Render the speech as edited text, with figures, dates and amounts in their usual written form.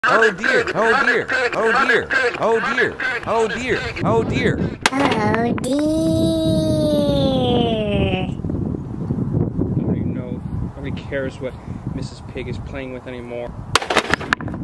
Oh dear, oh dear, oh dear, oh dear, oh dear, oh dear. Oh dear. I don't even know. Nobody cares what Mrs. Pig is playing with anymore.